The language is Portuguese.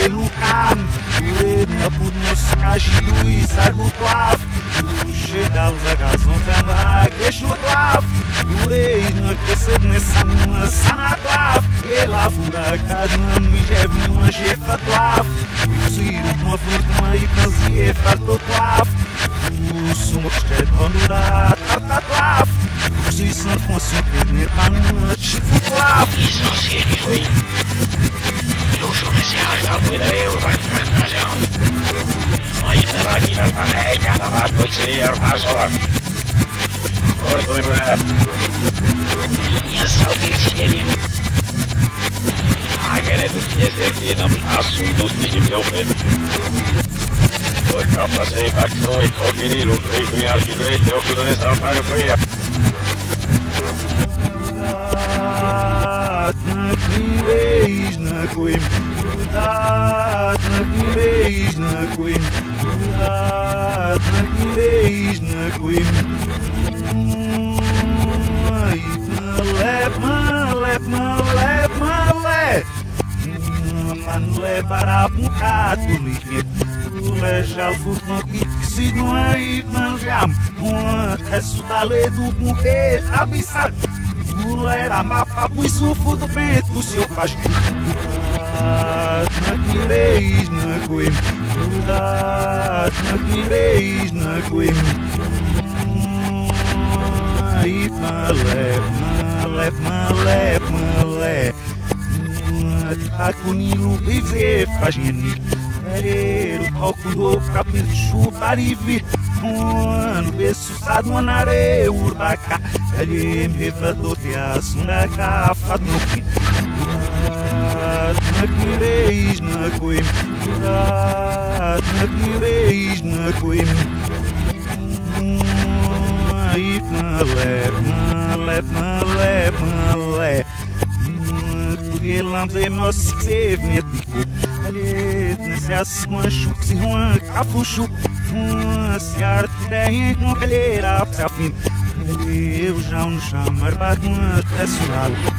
lucam, urena por nos cajius, arguclav, chegá-los a gazon também, queixo-clav, urei na crescer nessa numa sanaclav, e lá fura cada me jeve uma jefa clav, Ziro uma fortuna e canzie fartoclav, o sumo que é hondurat, tartaclav, se são com super nervana, chifoclav. Isso não se foi. Eu sou esse arco da eu vai fazer. Mas será que não vai cada vez pode ser passar? Corta. E essa oficina. Agora tu queres que não assuntos de meu filho. Oi, capaz de facto e coquinilo, e me arquitrei, eu cuido dessa parte fria. Na coim, cuidado na quereis na coim, cuidado na quereis na coim. Malé para a bocado ligue, malé já vos não que se não aí manjam, uma resultado do buquê abissado. Mulher, mapa, pois o fundo preto do seu faz. Na quereis na coim, cuidado na quereis na coim. Aí, malé. A conilo viver, faz geni. Querer o palco do capítulo chutar e vir. Ano beçado na areia urbaca. Ele me levantou de aço na capa no fim. Na quereis na coim, na quereis na coim. Aí, malé. Porque lambe meus sevnetico. Ali, nesse asmancho, se ruim, cafucho. Se arte com calheira, para fim. Eu já não chamo, mas bate uma